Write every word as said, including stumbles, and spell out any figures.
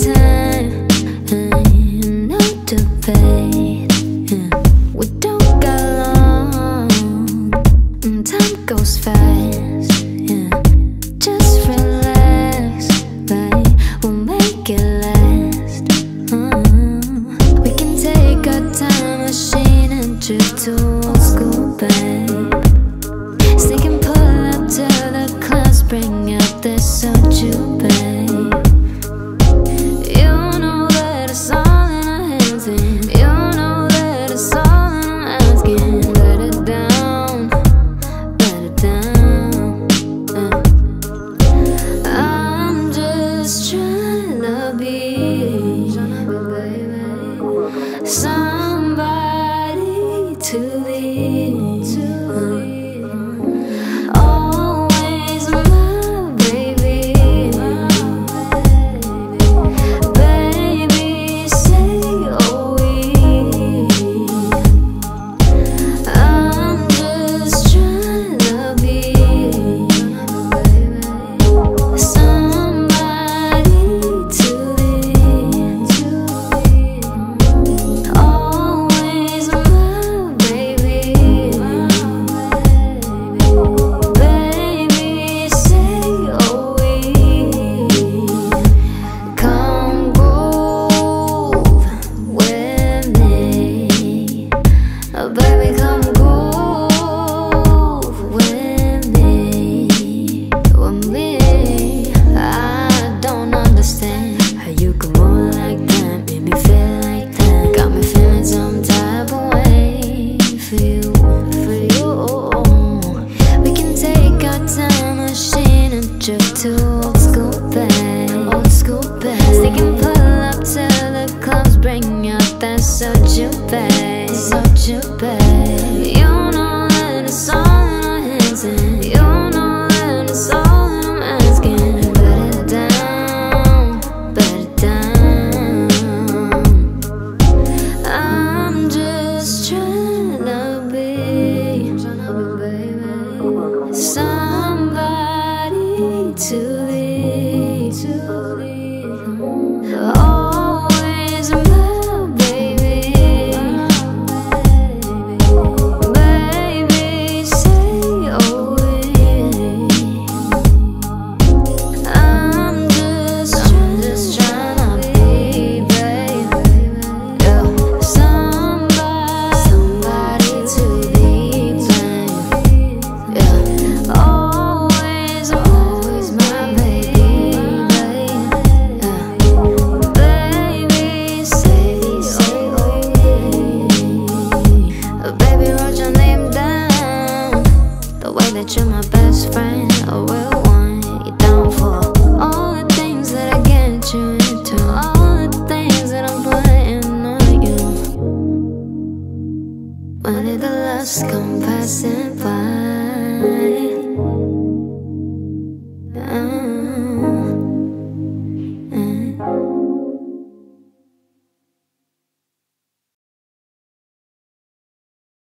time, and no debate. Yeah. We don't got long, and time goes fast. Yeah. Just relax, babe, we'll make it last. uh, We can take our time machine and drift to old school, babe. Sneak and pull up to the clouds, bring out the soju, babe. You know that it's all in our hands, and you know that it's all in our hands. Can't let it down, let it down. uh. I'm just trying to be somebody to lead. Always my baby. Baby, say oh we. I'm just trying to be somebody to lead. Always my baby. Baby, say oh we. Come groove with me. Oh, baby, come groove with me. With me. I don't understand how you can move like that, make me feel like that. Got me feeling some type of way for you, for you. We can take our time machine and drift to old school, babe. Old school, babe. Stick and pull up to the clubs, bring out that soju, babe. Soju, babe. You know that it's all in our hands, and you know that it's all in our hands. Can't let it down, let it down. I'm just trying to be somebody to lead. Always my baby. Baby, say oh we. I'm just trying to be, babe. Yeah. Somebody, somebody to lead, babe. Yeah. Always, always my baby, babe. Yeah. Baby, say, say oh we. Baby, wrote your name down. The way that you're my best friend, a real one. You're down for all the things that I get you into, all the things that I'm putting on you. When did the last come?